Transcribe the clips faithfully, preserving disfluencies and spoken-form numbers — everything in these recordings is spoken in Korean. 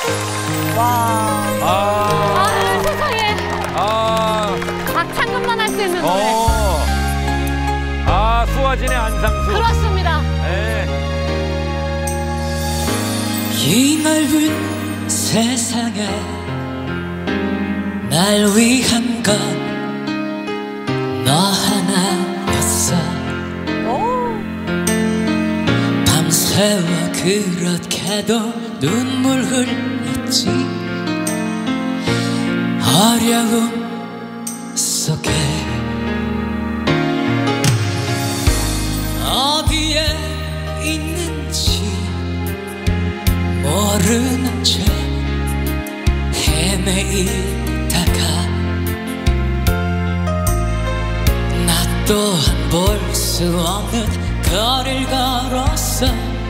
와. 아, 아, 세상에. 아, 박창근만 할 수 있는 노래. 어. 아, 수아진의 안상수. 그렇습니다. 네. 이 넓은 세상에 날 위한 건 너 하나였어. 밤새워 그렇게도 눈물 흘렸지. 어려움 속에 어디에 있는지 모르는 채 헤매이다가 나 또한 볼 수 없는 거리를 걸었어.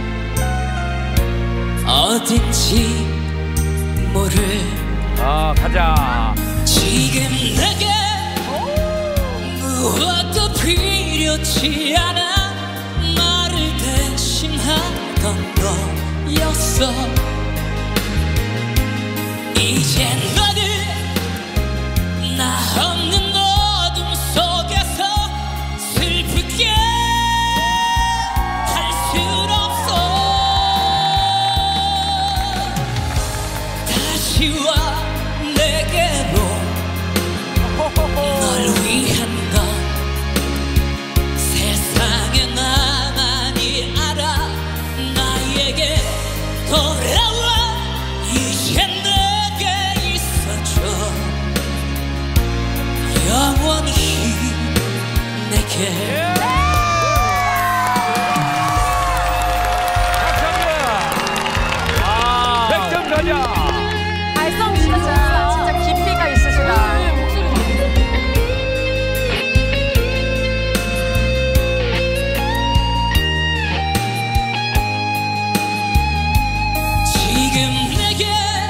어딘지 모를 아, 가자. 지금 내게 무엇도 필요치 않아. 나를 대신하던 너였어. 이제 너는 나 없는 어둠 속에서 슬프게 할 순 없어. 다시 와 내게로. 널 위한 건 세상에 나만이 알아. 나에게 돌아와. 이제 내게 있어줘. 영원히 내게. 아, 백 점 가자. 발성 진짜 진짜 깊이가 있으시다. 지금 내게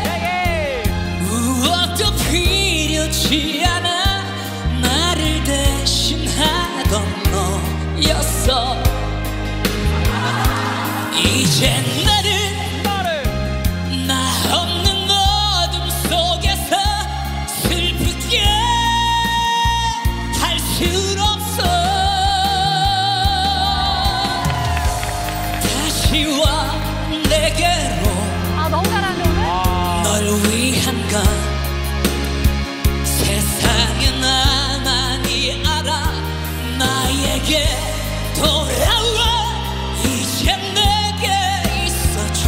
무엇도 필요치 않아. 나를 대신하던 너였어. 이제 나를 나 없는 어둠 속에서 슬프게 할 순 없어. 다시 와 내게로. 아, 너무 잘하네, 오늘. 널 위한 건 세상에 나만이 알아. 나에게 돌아와. 이제 내게 있어줘.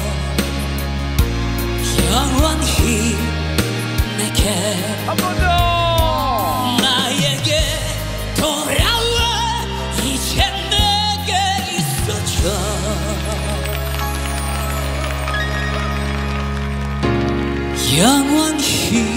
영원히 내게. 한 번 더. 나에게 돌아와. 이제 내게 있어줘. 영원히